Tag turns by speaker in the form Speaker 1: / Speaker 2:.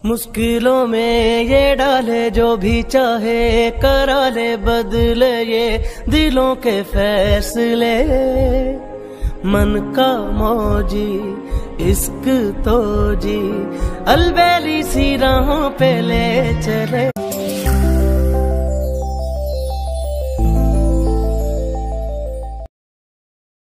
Speaker 1: मुश्किलों में ये डाले जो भी चाहे, करा ले बदले ये दिलों के फैसले। मन का मौजी इश्क तो जी अलबेली सी राहों पे ले चले।